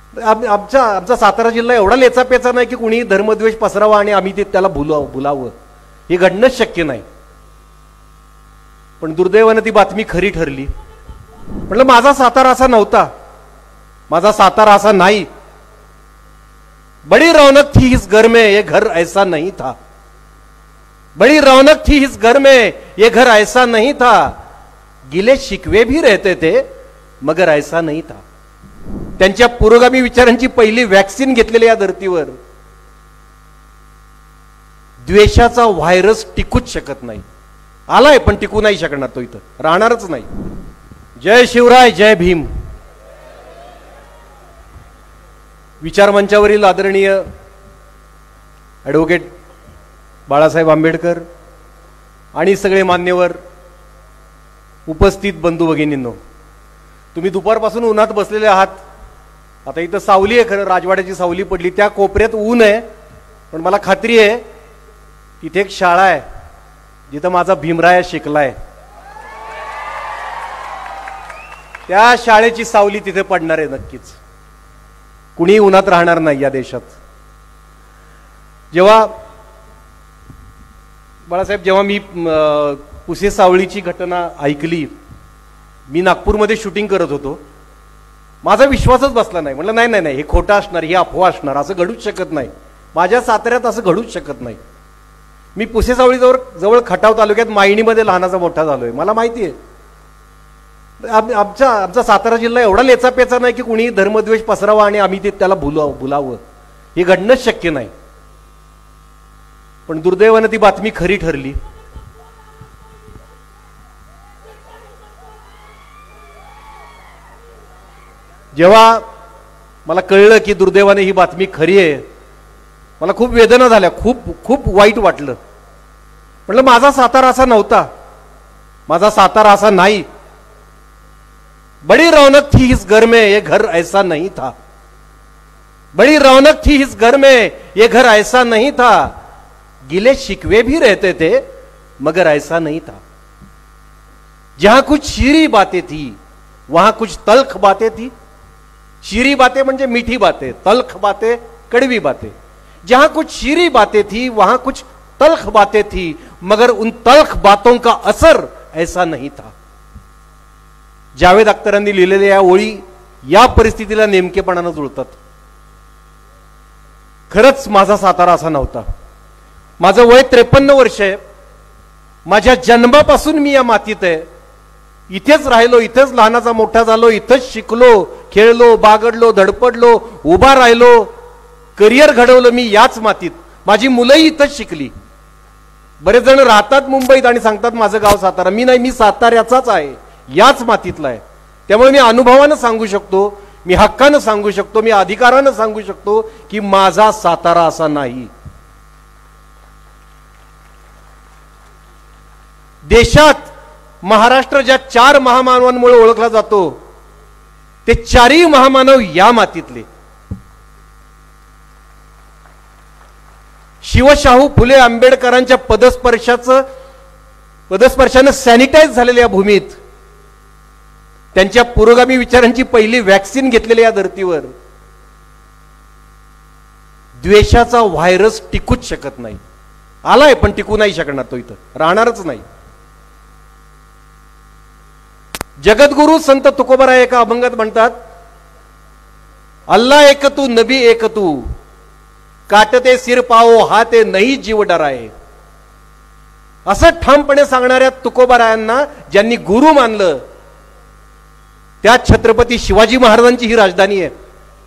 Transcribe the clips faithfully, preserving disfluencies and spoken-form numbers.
आमचा आमचा सातारा जिल्हा एवढा लेचापेचा नाही की कुणी धर्मद्वेष पसरावा आणि आम्ही ते त्याला भुलावं भुलावं हे घडणंच शक्य नाही. पण दुर्दैवानं ती बातमी खरी ठरली. म्हटलं माझा सातारा असा नव्हता, माझा सातारा असा नाही. बड़ी रौनक थी इस घर में ये घर ऐसा नहीं था. बड़ी रौनक थी इस घर में ये घर ऐसा नहीं था. गिले शिकवे भी रहते थे मगर ऐसा नहीं था. त्यांच्या पुरोगामी विचारांची पहिली वॅक्सिन घेतलेली या धर्तीवर. द्वेषाचा व्हायरस टिकूच शकत नाही. आलाय पण टिकू नाही शकणार, तो इथं राहणारच नाही. जय शिवराय, जय भीम. विचारमंचावरील आदरणीय ॲडव्होकेट बाळासाहेब आंबेडकर आणि सगळे मान्यवर, उपस्थित बंधू भगिनींनो, तुम्ही दुपारपासून उन्हात बसलेले आहात. आता इथं सावली आहे, खरं राजवाड्याची सावली पडली, त्या कोपऱ्यात ऊन आहे. पण मला खात्री आहे तिथे एक शाळा आहे जिथं माझा भीमराया शिकलाय. त्या शाळेची सावली तिथे पडणार आहे नक्कीच. कुणी उन्हात राहणार नाही या देशात. जेव्हा बाळासाहेब जेव्हा मी पुसे सावळीची घटना ऐकली, मी नागपूरमध्ये शूटिंग करत होतो, माझा विश्वासच बसला नाही. म्हटलं नाही नाही नाही हे खोटं असणार, ही अफवा असणार, असं घडूच शकत नाही. माझ्या साताऱ्यात असं घडूच शकत नाही. मी पुसे सावळीजवळ जवळ खटाव तालुक्यात मायणीमध्ये लहानाचा मोठा झालोय, मला माहिती आहे. आमचा आमचा सातारा जिल्हा एवढा लेचापेचा नाही की कुणी धर्मद्वेष पसरावा आणि आम्ही ते त्याला भुलावं भुलावं हे घडणंच शक्य नाही. पण दुर्दैवानं ती बातमी खरी ठरली. जेव्हा मला कळलं की दुर्दैवाने ही बातमी खरी आहे, मला खूप वेदना झाल्या, खूप खूप वाईट वाटलं. म्हटलं माझा सातारा असा नव्हता, माझा सातारा असा नाही. बड़ी रौनक थी इस घर में ये घर ऐसा नहीं था. बड़ी रौनक थी इस घर में ये घर ऐसा नहीं था. गिले शिकवे भी रहते थे मगर ऐसा नहीं था. जहां कुछ शीरी बातें थी वहां कुछ तल्ख बातें थी. शीरी बातें म्हणजे मीठी बातें, तल्ख बातें कड़वी बातें. जहां कुछ शीरी बातें थी वहां कुछ तल्ख बातें थी मगर उन तल्ख बातों का असर ऐसा नहीं था. जावेद अख्तरांनी लिहिलेल्या या ओळी या परिस्थितीला नेमकेपणानं जुळतात. खरंच माझा सातारा असा नव्हता. माझं वय त्रेपन्न वर्ष आहे. माझ्या जन्मापासून मी या मातीत आहे. इथेच राहिलो, इथेच लहानाचा मोठा झालो, इथेच शिकलो, खेळलो, बागडलो, धडपडलो, उभा राहिलो, करिअर घडवलं मी याच मातीत. माझी मुलंही इथंच शिकली. बरेच जण राहतात मुंबईत आणि सांगतात माझं गाव सातारा. मी नाही, मी साताऱ्याचाच आहे, याच मातीतला आहे. त्यामुळे मी अनुभवानं सांगू शकतो, मी हक्कानं सांगू शकतो, मी अधिकारानं सांगू शकतो की माझा सातारा असा नाही. देशात महाराष्ट्र ज्या चार महामानवांमुळे ओळखला जातो ते चारही महामानव या मातीतले. शिवशाहू फुले आंबेडकरांच्या पदस्पर्शाचं पदस्पर्शानं सॅनिटाईज झालेल्या या भूमीत त्यांच्या पुरोगामी विचारांची पहिली वॅक्सिन घेतलेल्या या धर्तीवर द्वेषाचा व्हायरस टिकूच शकत नाही. आलाय पण टिकू नाही शकणार, तो इथं राहणारच नाही. जगद्गुरु संत तुकोबाराय एका अभंगात म्हणतात, अल्लाह एक तू नबी एक तू, काटते सिर पाओ हाते नाही जीव डराय. असं ठामपणे सांगणाऱ्या तुकोबारायांना ज्यांनी गुरु मानलं त्या छत्रपती शिवाजी महाराजांची ही राजधानी आहे.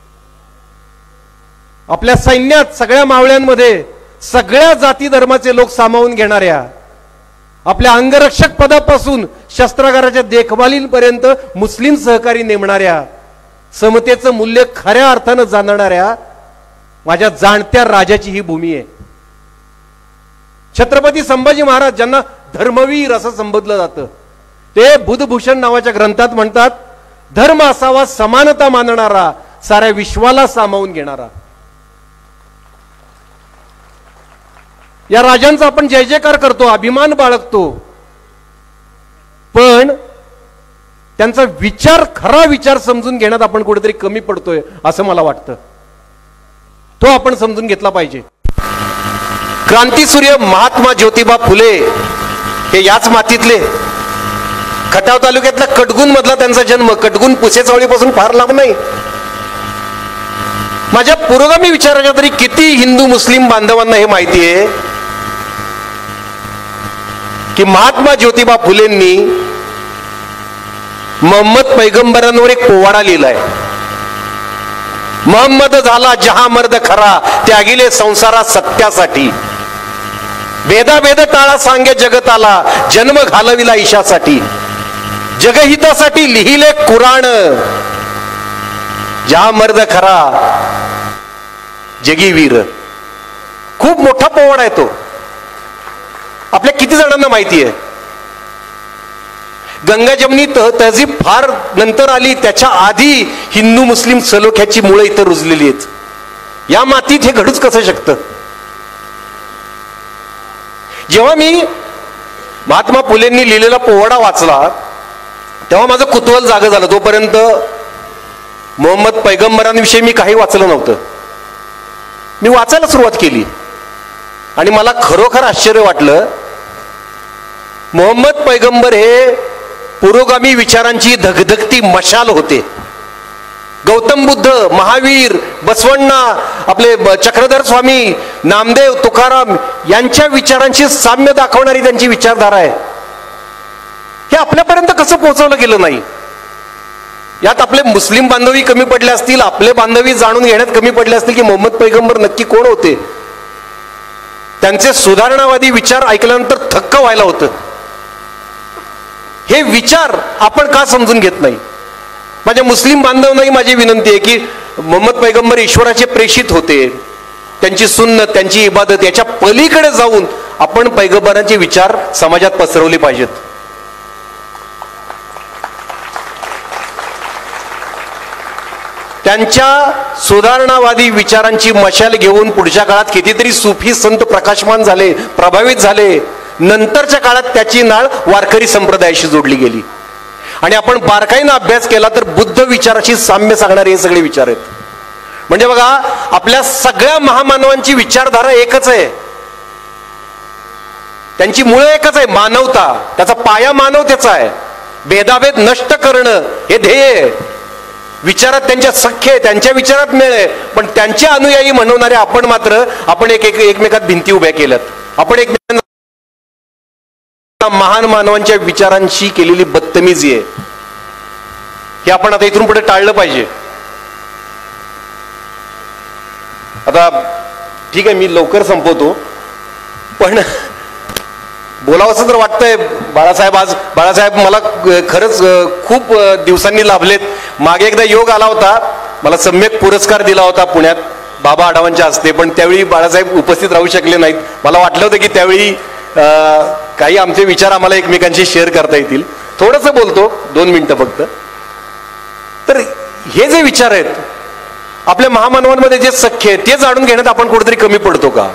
आपल्या सैन्यात सगळ्या मावळ्यांमध्ये सगळ्या जाती धर्माचे लोक सामावून घेणाऱ्या, आपल्या अंगरक्षक पदापासून शस्त्रागाराच्या देखभालीपर्यंत मुस्लिम सहकारी नेमणाऱ्या, समतेचं मूल्य खऱ्या अर्थानं जाणणाऱ्या माझ्या जाणत्या राजाची ही भूमी आहे. छत्रपती संभाजी महाराज ज्यांना धर्मवीर असं संबोधलं जातं, ते बुधभूषण नावाच्या ग्रंथात म्हणतात, धर्म असावा समानता मानणारा, साऱ्या विश्वाला सामावून घेणारा. या राजांचा आपण जय जयकार करतो, अभिमान बाळगतो, पण त्यांचा विचार, खरा विचार समजून घेण्यात आपण कुठेतरी कमी पडतोय असं मला वाटतं. तो आपण समजून घेतला पाहिजे. क्रांतीसूर्य महात्मा ज्योतिबा फुले हे याच मातीतले, खटाव तालुक्यातला कटगुण मधला त्यांचा जन्म. कटगुण पुसेचावळीपासून फार लांब नाही. माझ्या पुरोगामी विचाराच्या तरी किती हिंदू मुस्लिम बांधवांना हे माहिती आहे की महात्मा ज्योतिबा फुलेंनी मोहम्मद पैगंबरांवर एक पोवाडा लिहिलाय. मोहम्मद झाला जहा मर्द खरा, त्यागिले संसारा सत्यासाठी. भेदा भेद टाळा सांगे जगताला, जन्म घालविला ईशासाठी. जगहितासाठी लिहिले कुराण, जहा मर्द खरा जगी वीर. खूप मोठा पोवाडा आहे तो. आपल्या किती जणांना माहिती आहे? गंगा जमनी तहजीब फार नंतर आली, त्याच्या आधी हिंदू मुस्लिम सलोख्याची मुळे इथं रुजलेली आहेत. या मातीत हे घडूच कसं शकतं? जेव्हा मी महात्मा फुलेंनी लिहिलेला पोवाडा वाचला तेव्हा माझं कुतूहल जागं झालं. तोपर्यंत मोहम्मद पैगंबरांविषयी मी काही वाचलं नव्हतं. मी वाचायला सुरुवात केली आणि मला खरोखर आश्चर्य वाटलं. मोहम्मद पैगंबर हे पुरोगामी विचारांची धगधगती मशाल होते. गौतम बुद्ध, महावीर, बसवण्णा, आपले चक्रधर स्वामी, नामदेव, तुकाराम यांच्या विचारांची साम्य दाखवणारी त्यांची विचारधारा आहे. हे आपल्यापर्यंत कसं पोहोचवलं गेलं नाही? यात आपले मुस्लिम बांधवी कमी पडले असतील, आपले बांधवी जाणून घेण्यात कमी पडले असतील की मोहम्मद पैगंबर नक्की कोण होते. त्यांचे सुधारणावादी विचार ऐकल्यानंतर थक्क व्हायला होतं. हे विचार आपण का समजून घेत नाही? माझ्या मुस्लिम बांधवांनाही माझी विनंती आहे की मोहम्मद पैगंबर ईश्वराचे प्रेषित होते. त्यांची सुन्नत, त्यांची इबादत याच्या पलीकडे जाऊन आपण पैगंबरांचे विचार समाजात पसरवले पाहिजेत. त्यांच्या सुधारणावादी विचारांची मशाल घेऊन पुढच्या काळात कितीतरी सुफी संत प्रकाशमान झाले, प्रभावित झाले. नंतरच्या काळात त्याची नाळ वारकरी संप्रदायाशी जोडली गेली आणि आपण बारकाईनं अभ्यास केला तर बुद्ध विचाराशी साम्य सांगणारे हे सगळे विचार आहेत. म्हणजे बघा, आपल्या सगळ्या महामानवांची विचारधारा एकच आहे. त्यांची मुळे एकच आहे, मानवता. त्याचा पाया मानवतेचा आहे. भेदाभेद नष्ट करणं हे ध्येय आहे. विचारात त्यांच्या सख्य आहे, त्यांच्या विचारात मेळ आहे. पण त्यांचे अनुयायी म्हणवणारे आपण मात्र आपण एक एकमेकात भिंती उभ्या केल्यात. आपण एकमेकांना महान मानवांच्या विचारांशी केलेली बदतमीजी आहे. हे आपण आता इथून पुढे टाळलं पाहिजे. आता ठीक आहे, मी लवकर संपवतो, पण बोलावंसं तर वाटतंय. बाळासाहेब आज बाळासाहेब मला खरंच खूप दिवसांनी लाभलेत. मागे एकदा योग आला होता, मला सम्यक पुरस्कार दिला होता पुण्यात बाबा आढावांच्या हस्ते, पण त्यावेळी बाळासाहेब उपस्थित राहू शकले नाहीत. मला वाटलं होतं की त्यावेळी काही आमचे विचार आम्हाला एकमेकांशी शेअर करता येतील. थोडंसं बोलतो, दोन मिनिटं फक्त. तर हे जे विचार आहेत आपल्या महामानवांमध्ये जे सख्य आहेत ते जाणून घेण्यात आपण कुठेतरी कमी पडतो का?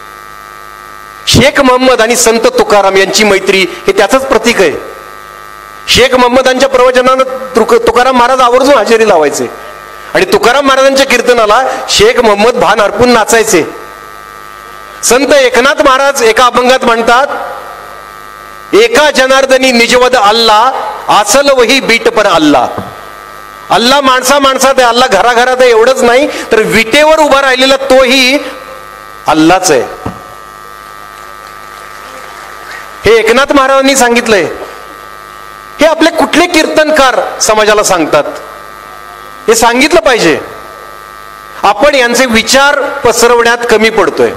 शेख मोहम्मद आणि संत तुकाराम यांची मैत्री हे त्याचंच प्रतीक आहे. शेख मोहम्मदांच्या प्रवचनानं तुकाराम महाराज आवर्जून हजेरी लावायचे आणि तुकाराम महाराजांच्या कीर्तनाला शेख मोहम्मद भान हरपून नाचायचे. संत एकनाथ महाराज एका अभंगात म्हणतात, एका जनार्दनी निजवद अल्ला, आसल वही बीट पर अल्ला. अल्ला माणसा माणसात आहे, अल्ला घराघरात आहे एवढंच नाही तर विटेवर उभा राहिलेला तोही अल्लाच आहे. हे एकनाथ महाराजांनी सांगितलंय. हे आपले कुठले कीर्तनकार समाजाला सांगतात? हे सांगितलं पाहिजे. आपण यांचे विचार पसरवण्यात कमी पडतोय.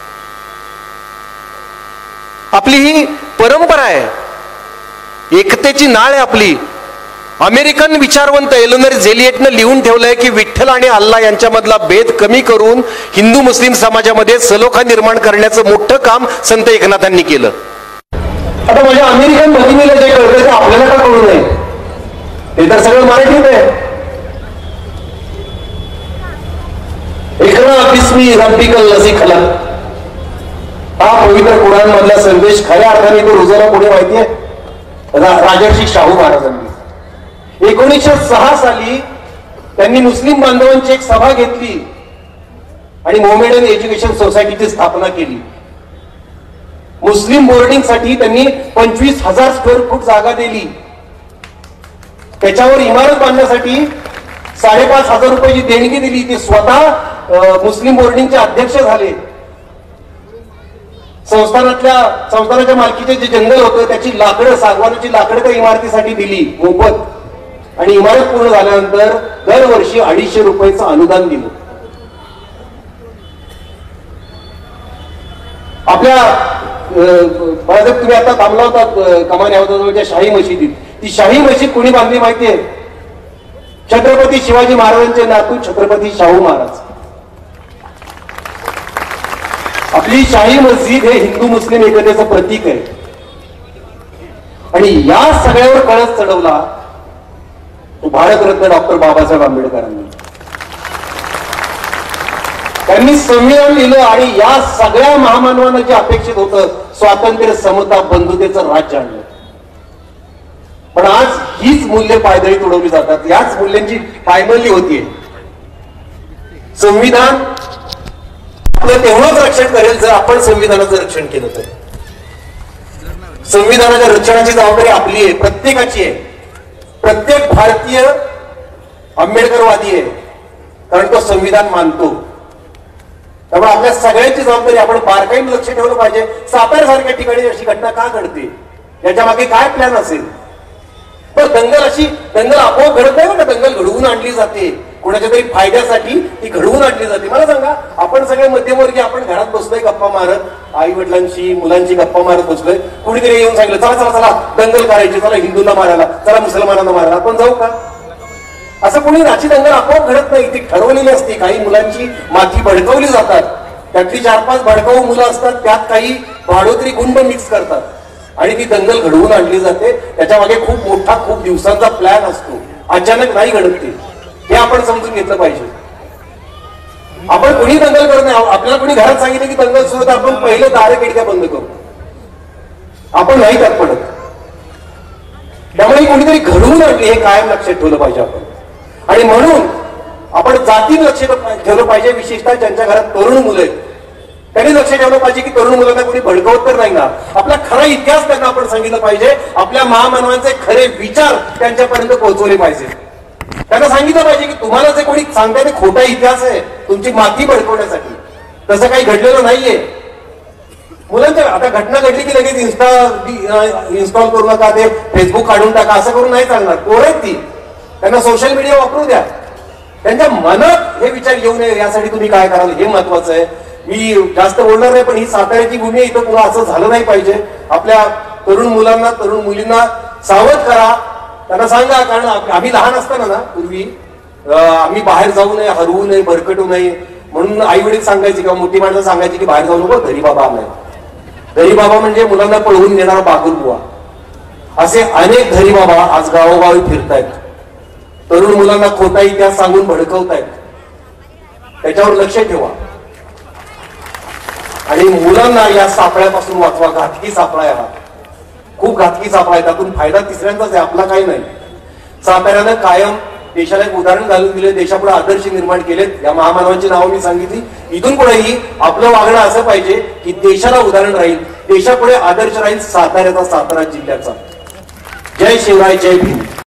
आपली ही परंपरा आहे, एकतेची नाळ आहे आपली. अमेरिकन विचारवंत एलोनर झेलिएटनं लिहून ठेवलंय की विठ्ठल आणि अल्लाह यांच्यामधला भेद कमी करून हिंदू मुस्लिम समाजामध्ये सलोखा निर्माण करण्याचं मोठं काम संत एकनाथांनी केलं. आता माझ्या अमेरिकन भगिनीला जे कळतं ते आपल्याला का कळू नये? ते तर सगळं मराठीत आहे. इकरा बिस्मी रब्बिकल लझी खलक, हा पवित्र कुराण मधला संदेश खऱ्या अर्थाने तो रुजाला कोणी माहितीये? राजर्षी शाहू महाराजांनी. एकोणीसशे सहा साली त्यांनी मुस्लिम बांधवांची एक सभा घेतली आणि मोमेडन एज्युकेशन सोसायटीची स्थापना केली. मुस्लिम बोर्डिंग साठी त्यांनी पंचवीस हजार स्क्वेअर फूट जागा दिली. त्याच्यावर इमारत बांधण्यासाठी साडेपाच हजार रुपयाची देणगी दिली. ते स्वतः मुस्लिम बोर्डिंगचे अध्यक्ष झाले. संस्थानातल्या संस्थानाच्या मालकीचे जे जंगल होतं त्याची लाकडं, सागवानाची लाकडं त्या इमारतीसाठी दिली मोफत. आणि इमारत पूर्ण झाल्यानंतर दरवर्षी अडीचशे रुपयाचं अनुदान दिलं. आपल्या बाळासाहेब तुम्ही आता थांबला होता कमानी जवळच्या शाही मशिदीत. ती शाही मशीद कोणी बांधली माहितीये? छत्रपती शिवाजी महाराजांचे नातू छत्रपती शाहू महाराज. आपली शाही मस्जिद हे हिंदू मुस्लिम एकतेचं प्रतीक आहे. आणि या सगळ्यावर कळस चढवला तो भारतरत्न डॉक्टर बाबासाहेब आंबेडकरांनी. त्यांनी संविधान लिहिलं आणि या सगळ्या महामानवांना जे अपेक्षित होतं स्वातंत्र्य, समता, बंधुतेचं राज्य आणलं. पण आज हीच मूल्य पायदळी तुडवली जातात. याच मूल्यांची पायमल्ली होतीये. संविधान आपलं तेवढंच रक्षण करेल जर आपण संविधानाचं रक्षण केलं तर. संविधानाच्या रक्षणाची जबाबदारी आपली आहे, प्रत्येकाची आहे. प्रत्येक भारतीय आंबेडकरवादी आहे कारण तो संविधान मानतो. त्यामुळे आपल्या सगळ्यांची जबाबदारी आपण बारकाईने लक्ष ठेवलं पाहिजे. साताऱ्यासारख्या ठिकाणी अशी घटना का घडते, याच्या मागे काय प्लॅन असेल? पण दंगल अशी दंगल आपोआप घडत नाही ना. दंगल घडवून आणली जाते, कोणाच्या तरी फायद्यासाठी ती घडवून आणली जाते. मला सांगा, आपण सगळे मध्यमवर्गीय आपण घरात बसलोय गप्पा मारत, आई वडिलांशी मुलांची गप्पा मारत बसलोय. कुणीतरी येऊन सांगितलं चला चला चला दंगल करायची, चला हिंदूंना मारायला, चला मुसलमानांना मारायला, आपण जाऊ का? असं कोणी राची दंगल आपोआप घडत नाही. ती ठरवलेली असते. काही मुलांची माथी भडकवली जातात. त्यातली चार पाच भडकाऊ मुलं असतात, त्यात काही भाडोत्री गुंड मिक्स करतात आणि ती दंगल घडवून आणली जाते. त्याच्या मागे खूप मोठा खूप दिवसांचा प्लॅन असतो. अचानक नाही घडत ते. हे आपण समजून घेतलं पाहिजे. आपण कोणी दंगल करत नाही. आपल्याला कोणी घरात सांगितलं की दंगल सुरू तर आपण पहिले दारे खिडक्या बंद करू. आपण नाही त्यात पडत. त्यामुळे कोणीतरी घडवून आणली हे कायम लक्षात ठेवलं पाहिजे आपण. आणि म्हणून आपण जातीवर लक्ष ठेवलं पाहिजे. विशेषतः ज्यांच्या घरात तरुण मुलं आहेत त्यांनी लक्ष ठेवलं पाहिजे की तरुण मुलांना कोणी भडकवत तर नाही ना. आपला खरा इतिहास त्यांना आपण सांगितलं पाहिजे. आपल्या महामानवांचे खरे विचार त्यांच्यापर्यंत पोहोचवले पाहिजे. त्यांना सांगितलं पाहिजे की तुम्हाला जे कोणी सांगताय ते खोटा इतिहास आहे तुमची माती भडकवण्यासाठी. तसं काही घडलेलं नाहीये. मुलांच्या आता घटना घडली की लगेच इन्स्टा इन्स्टॉल करू नका, ते फेसबुक काढून टाका, असं करून नाही चालणार. पोरं आहेत ती, त्यांना सोशल मीडिया वापरू द्या. त्यांच्या मनात हे विचार येऊ नये यासाठी तुम्ही काय कराल हे महत्वाचं आहे. मी जास्त बोलणार नाही, पण ही साताऱ्याची भूमी आहे. इथं पुन्हा असं झालं नाही पाहिजे. आपल्या तरुण मुलांना तरुण मुलींना सावध करा. त्यांना सांगा, कारण आम्ही लहान असताना ना पूर्वी आम्ही बाहेर जाऊ नये, हरवू नये, भरकटू नये म्हणून आई वडील सांगायचे किंवा मोठी माणसं सांगायची की बाहेर जाऊ नको, घरी बाबा आलाय. घरी बाबा म्हणजे मुलांना पळवून नेणारा बागुलबुवा. असे अनेक घरी बाबा आज गावोगावी फिरतायत. तरुण मुलांना खोटा इतिहास सांगून भडकवतायत. त्याच्यावर लक्ष ठेवा आणि मुलांना या सापळ्यापासून वाचवा. घातकी सापळा आहे हा, खूप घातकी सापळा आहे. त्यातून फायदा तिसऱ्यांचाच आहे, आपला काही नाही. साताऱ्यानं कायम देशाला एक उदाहरण घालून दिले, देशापुढे आदर्श निर्माण केलेत. या महामानवांची नावं मी सांगितली. इथून पुढेही आपलं वागणं असं पाहिजे की देशाला उदाहरण राहील, देशापुढे आदर्श राहील साताऱ्याचा, सातारा जिल्ह्याचा. जय शिवराय, जय भीम.